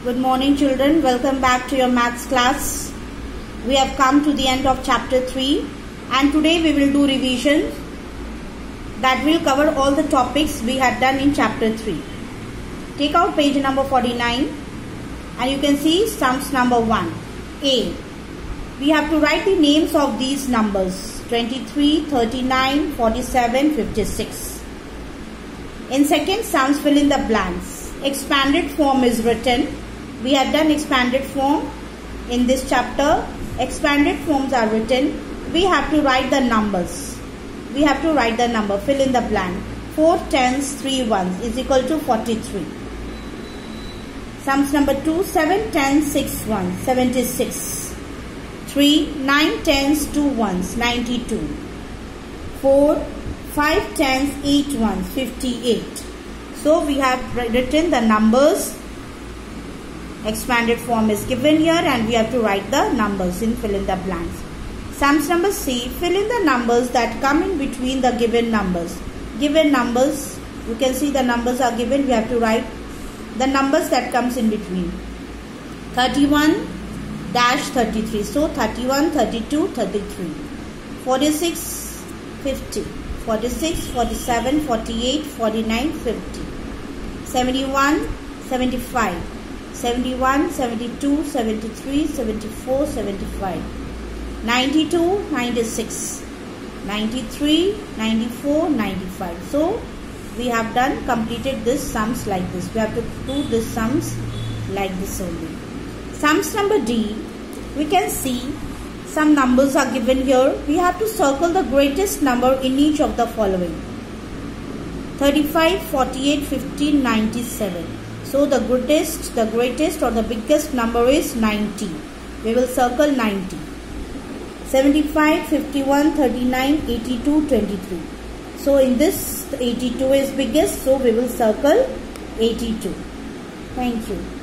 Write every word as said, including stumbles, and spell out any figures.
Good morning children, welcome back to your maths class. We have come to the end of chapter three and today we will do revision that will cover all the topics we had done in chapter three. Take out page number forty-nine and you can see sums number one. A. We have to write the names of these numbers twenty-three, thirty-nine, forty-seven, fifty-six. In second sums, fill in the blanks. Expanded form is written. We have done expanded form in this chapter. Expanded forms are written. We have to write the numbers. We have to write the number. Fill in the blank. four tens, three ones is equal to forty-three. Sums number two. seven tens, six ones, seventy-six. three, nine tens, two ones, ninety-two. four, five tens, eight ones, fifty-eight. So we have written the numbers. Expanded form is given here and we have to write the numbers in fill in the blanks. Sums number C. Fill in the numbers that come in between the given numbers. Given numbers, you can see the numbers are given. We have to write the numbers that comes in between. thirty-one dash thirty-three. So thirty-one, thirty-two, thirty-three. forty-six, fifty. forty-six, forty-seven, forty-eight, forty-nine, fifty. seventy-one, seventy-five. seventy-one, seventy-two, seventy-three, seventy-four, seventy-five. ninety-two, ninety-six. ninety-three, ninety-four, ninety-five. So we have done completed this sums like this. We have to do this sums like this only. Sums number D, we can see some numbers are given here. We have to circle the greatest number in each of the following. thirty-five, forty-eight, fifteen, ninety-seven. So the greatest, the greatest or the biggest number is ninety. We will circle ninety. seventy-five, fifty-one, thirty-nine, eighty-two, twenty-three. So in this eighty-two is biggest, so we will circle eighty-two. Thank you.